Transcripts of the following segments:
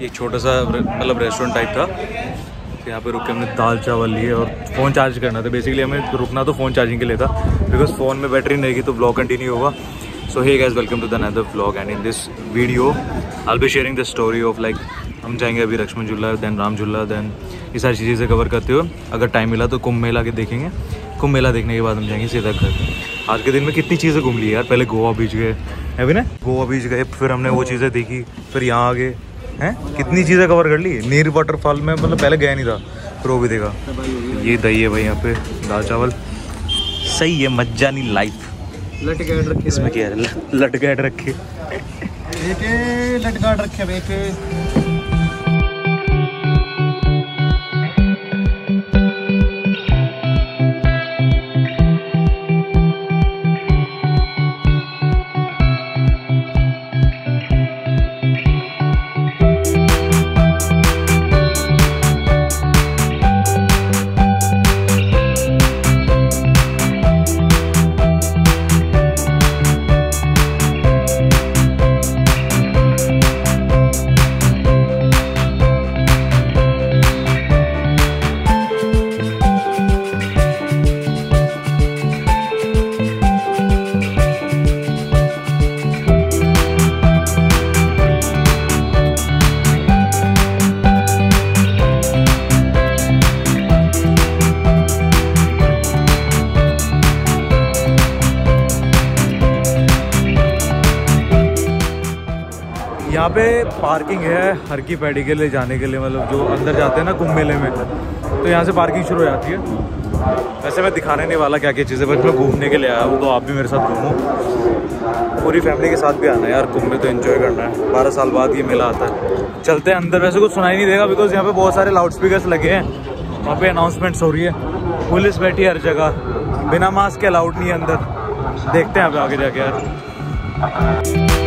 ये छोटा सा मतलब रेस्टोरेंट टाइप था। तो यहाँ पे रुक के हमने दाल चावल लिए और फ़ोन चार्ज करना था। बेसिकली हमें रुकना तो फ़ोन चार्जिंग के लिए था, बिकॉज फ़ोन में बैटरी नहीं रहेगी तो ब्लॉग कंटिन्यू होगा। So hey guys, welcome to the another vlog and in this video I will be sharing the story of like हम जाएंगे अभी लक्ष्मण झूला, देन राम झूला, देन ये सारी चीज़ें कवर करते हुए अगर टाइम मिला तो कुंभ मेला के देखेंगे। कुंभ मेला देखने के बाद हम जाएंगे सीधा घर। आज के दिन में कितनी चीज़ें घूम ली यार। पहले गोवा बीच गए है भी ना, गोवा बीच गए, फिर हमने वो चीज़ें देखी, फिर यहाँ आ गए हैं, कितनी चीज़ें कवर कर ली। नीर वाटरफॉल में मतलब पहले गया नहीं था, फिर वो भी देखा। ये दही है भाई यहाँ पे, दाल चावल सही है, मजा नहीं लाइफ। लटगाट रखे इसमें क्या है, लटगाट रखे, लटगाट रखे बेटे। यहाँ पे पार्किंग है हर की पैड़ी के लिए जाने के लिए, मतलब जो अंदर जाते हैं ना कुंभ मेले में, तो यहाँ से पार्किंग शुरू हो जाती है। वैसे मैं दिखाने नहीं वाला क्या क्या चीज़ें, बस मैं घूमने के लिए आया हूँ, तो आप भी मेरे साथ घूमो। पूरी फैमिली के साथ भी आना है यार, कुंभ में तो एंजॉय करना है। 12 साल बाद ये मेला आता है। चलते हैं अंदर। वैसे कुछ सुनाई नहीं देगा बिकॉज यहाँ पे बहुत सारे लाउड स्पीकर्स लगे हैं। वहाँ पे अनाउंसमेंट्स हो रही है, पुलिस बैठी है हर जगह, बिना मास्क के अलाउड नहीं है अंदर। देखते हैं यहाँ पे आगे जाके यार।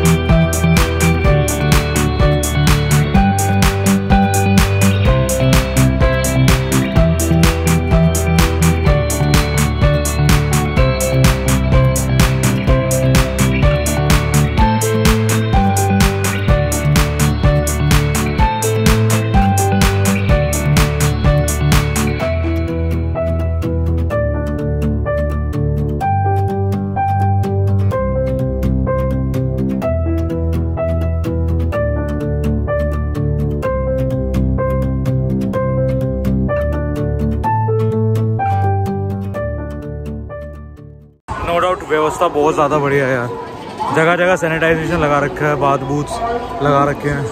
नो डाउट व्यवस्था बहुत ज़्यादा बढ़िया है यार। जगह जगह सैनिटाइजेशन लगा रखा है, बाथ बूथ्स लगा रखे हैं।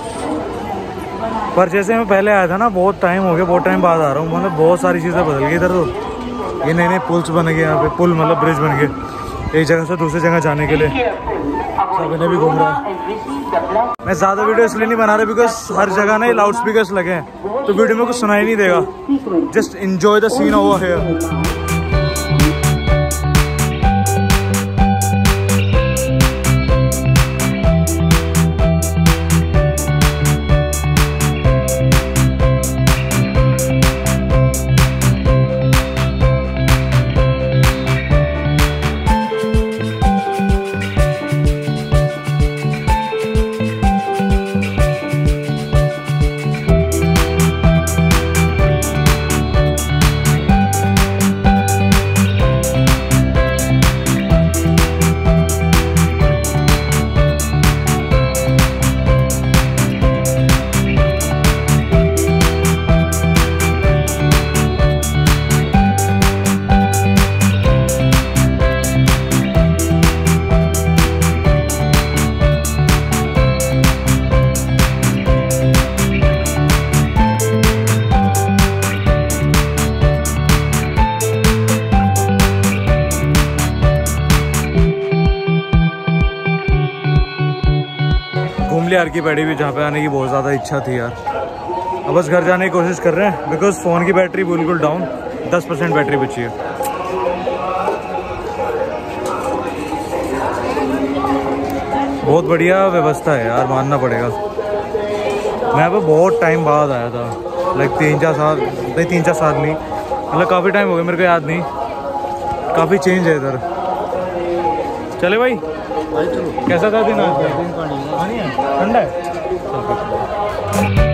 पर जैसे मैं पहले आया था ना, बहुत टाइम हो गया, बहुत टाइम बाद आ रहा हूँ, मतलब बहुत सारी चीज़ें बदल गई इधर। तो ये नए नए पुल्स बन गए यहाँ पे, पुल मतलब ब्रिज बन गए एक जगह से दूसरी जगह जाने के लिए। सब इन्हें भी घूम रहा है। मैं ज़्यादा वीडियो इसलिए नहीं बना रहा बिकॉज हर जगह ना लाउड स्पीकर्स लगे हैं, तो वीडियो में कुछ सुनाई नहीं देगा। Just enjoy the scene over here. यार की पैड़ी भी, जहाँ पे आने की बहुत ज़्यादा इच्छा थी यार। अब बस घर जाने की कोशिश कर रहे हैं बिकॉज फ़ोन की बैटरी बिल्कुल डाउन, 10% बैटरी बची है। बहुत बढ़िया व्यवस्था है यार, मानना पड़ेगा। मैं यहाँ पर बहुत टाइम बाद आया था, लाइक 3-4 साल नहीं, 3-4 साल नहीं, मतलब काफ़ी टाइम हो गया, मेरे को याद नहीं। काफ़ी चेंज है इधर। चले भाई, कैसा था दिन आज? पानी है, ठंडा है। सबकुछ।